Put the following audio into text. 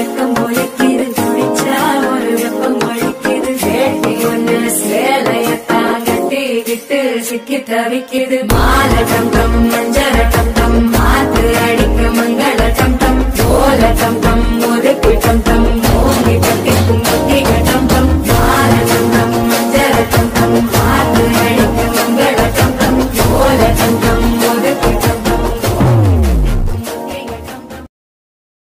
வெக்கம் ஒழிக்குது குடிச்சா ஒரு வெப்பம் ஒழிக்குது வேட்டி ஒண்ணு சேலையத்தான் கட்டிக்கிட்டு சிக்கி தவிக்குது மாலை தங்கம் மஞ்சள்